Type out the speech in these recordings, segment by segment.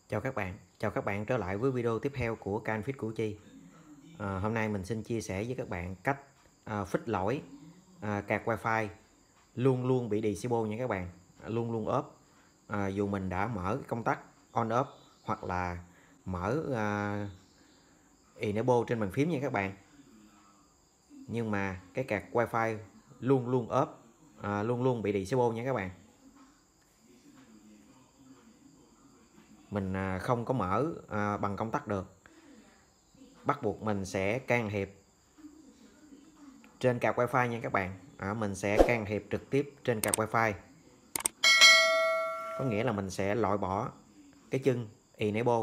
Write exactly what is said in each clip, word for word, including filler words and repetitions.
Chào các bạn, chào các bạn trở lại với video tiếp theo của kênh Fit Củ Chi. À, hôm nay mình xin chia sẻ với các bạn cách à, fix lỗi à, card wifi luôn luôn bị disable nha các bạn, luôn luôn ốp. À, dù mình đã mở công tắc on off hoặc là mở à, enable trên bàn phím nha các bạn, nhưng mà cái card wifi luôn luôn ốp, à, luôn luôn bị disable nha các bạn. Mình à, không có mở à, bằng công tắc được, bắt buộc mình sẽ can thiệp trên card wifi nha các bạn. À, mình sẽ can thiệp trực tiếp trên card wifi, có nghĩa là mình sẽ loại bỏ cái chân enable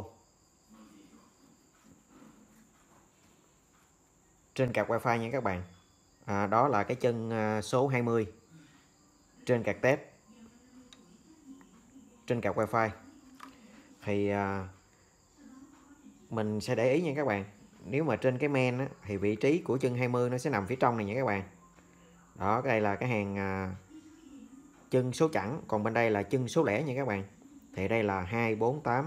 trên card wifi nha các bạn. À, đó là cái chân à, số hai mươi trên card test trên card wifi. Thì à, mình sẽ để ý nha các bạn, nếu mà trên cái main á, thì vị trí của chân hai mươi nó sẽ nằm phía trong này nha các bạn. Đó, cái đây là cái hàng à, chân số chẵn, còn bên đây là chân số lẻ nha các bạn. Thì đây là hai bốn tám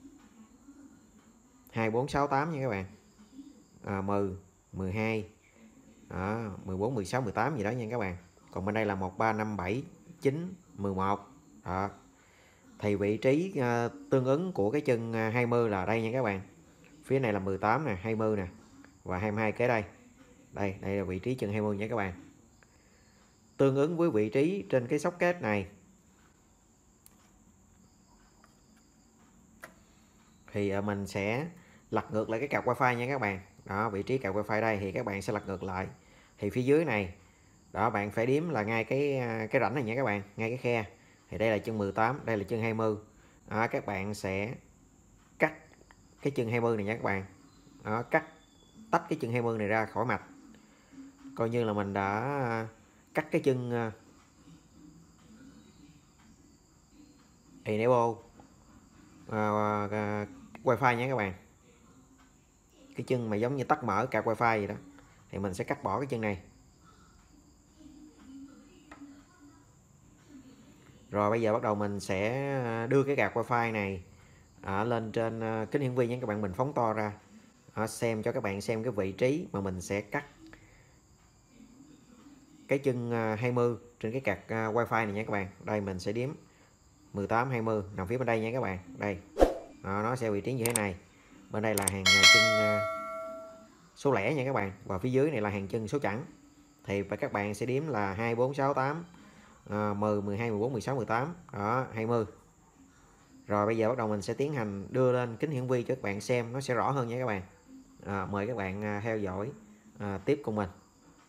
hai bốn sáu tám nha các bạn. À, mười, mười hai, đó, mười bốn, mười sáu, mười tám gì đó nha các bạn. Còn bên đây là một ba năm bảy chín mười một. Đó. Thì vị trí uh, tương ứng của cái chân uh, hai mươi là đây nha các bạn. Phía này là mười tám nè, hai mươi nè và hai mươi hai kế đây. Đây, đây là vị trí chân hai mươi nha các bạn. Tương ứng với vị trí trên cái socket này thì uh, mình sẽ lật ngược lại cái card wifi nha các bạn. Đó, vị trí card wifi đây thì các bạn sẽ lật ngược lại. Thì phía dưới này, đó, bạn phải đếm là ngay cái cái rãnh này nha các bạn, ngay cái khe. Thì đây là chân mười tám, đây là chân hai mươi. Đó, các bạn sẽ cắt cái chân hai mươi này nha các bạn. Đó, cắt tách cái chân hai mươi này ra khỏi mạch. Coi như là mình đã cắt cái chân enable uh, uh, wifi nha các bạn. Cái chân mà giống như tắt mở card wifi vậy đó, thì mình sẽ cắt bỏ cái chân này. Rồi bây giờ bắt đầu mình sẽ đưa cái card wifi này à, lên trên uh, kính hiển vi nhé các bạn. Mình phóng to ra à, xem cho các bạn xem cái vị trí mà mình sẽ cắt cái chân uh, hai mươi trên cái card uh, wifi này nha các bạn. Đây mình sẽ đếm mười tám, hai mươi nằm phía bên đây nha các bạn. Đây à, nó sẽ vị trí như thế này. Bên đây là hàng chân uh, số lẻ nha các bạn, và phía dưới này là hàng chân số chẵn. Thì các bạn sẽ đếm là hai, bốn, sáu, tám, à, mười, mười hai, mười bốn, mười sáu, mười tám, đó, hai mươi. Rồi bây giờ bắt đầu mình sẽ tiến hành đưa lên kính hiển vi cho các bạn xem, nó sẽ rõ hơn nha các bạn. À, mời các bạn theo dõi à, tiếp cùng mình.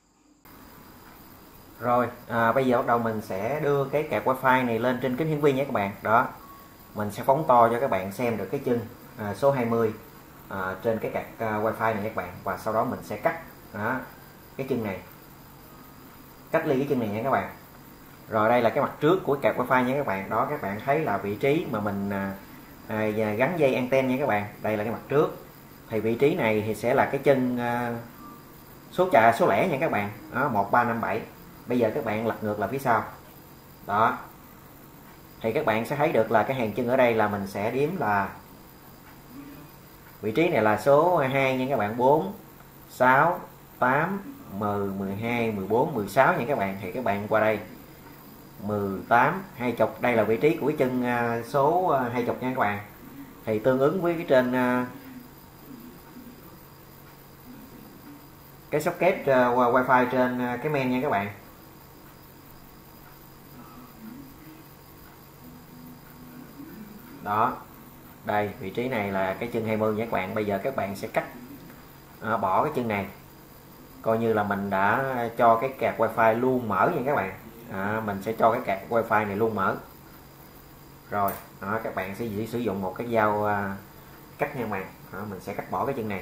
Rồi à, bây giờ bắt đầu mình sẽ đưa cái card wifi này lên trên kính hiển vi nhé các bạn. Đó, mình sẽ phóng to cho các bạn xem được cái chân à, số hai mươi à, trên cái card à, wifi này nhé các bạn. Và sau đó mình sẽ cắt đó, cái chân này, cách ly cái chân này nha các bạn. Rồi đây là cái mặt trước của card wifi nha các bạn. Đó, các bạn thấy là vị trí mà mình à, à, gắn dây anten nha các bạn. Đây là cái mặt trước. Thì vị trí này thì sẽ là cái chân à, số trà số lẻ nha các bạn. Đó, một ba năm bảy. Bây giờ các bạn lật ngược lại phía sau. Đó. Thì các bạn sẽ thấy được là cái hàng chân ở đây là mình sẽ đếm là vị trí này là số hai nha các bạn, bốn, sáu, tám, mười, mười hai, mười bốn, mười sáu nha các bạn. Thì các bạn qua đây mười tám, hai mươi, đây là vị trí của cái chân số hai mươi nha các bạn. Thì tương ứng với cái trên cái socket wifi trên cái main nha các bạn. Đó, đây vị trí này là cái chân hai mươi nha các bạn. Bây giờ các bạn sẽ cắt à, bỏ cái chân này, coi như là mình đã cho cái card wifi luôn mở nha các bạn. À, mình sẽ cho cái card wifi này luôn mở. Rồi đó, các bạn sẽ sử dụng một cái dao à, cắt nha các bạn. Đó, mình sẽ cắt bỏ cái chân này.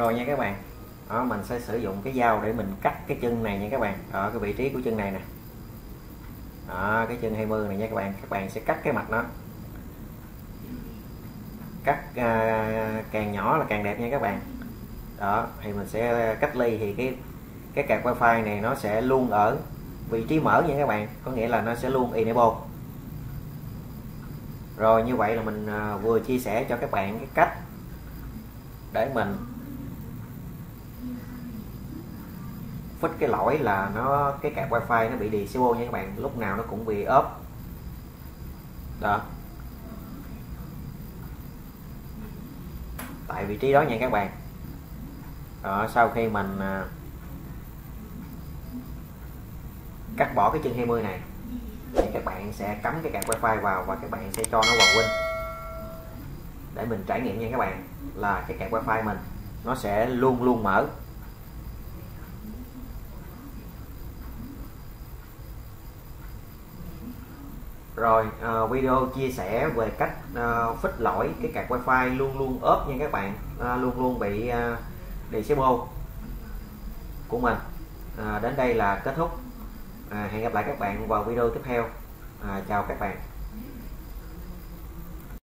rồi nha các bạn. Đó, mình sẽ sử dụng cái dao để mình cắt cái chân này nha các bạn. Ở cái vị trí của chân này nè. Đó, cái chân hai mươi này nha các bạn. Các bạn sẽ cắt cái mặt nó. Cắt uh, càng nhỏ là càng đẹp nha các bạn. Đó, thì mình sẽ cách ly thì cái cái card wifi này nó sẽ luôn ở vị trí mở nha các bạn, có nghĩa là nó sẽ luôn enable. Rồi như vậy là mình uh, vừa chia sẻ cho các bạn cái cách để mình fix cái lỗi là nó cái card wifi nó bị disable nha các bạn, lúc nào nó cũng bị off. Đó, tại vị trí đó nha các bạn. Đó, sau khi mình uh, cắt bỏ cái chân hai mươi này thì các bạn sẽ cắm cái card wifi vào và các bạn sẽ cho nó vào Win để mình trải nghiệm nha các bạn, là cái card wifi mình nó sẽ luôn luôn mở. Rồi uh, video chia sẻ về cách uh, fix lỗi cái card wifi luôn luôn ốp nha các bạn, uh, luôn luôn bị uh, disable của mình uh, đến đây là kết thúc. uh, hẹn gặp lại các bạn vào video tiếp theo. uh, chào các bạn.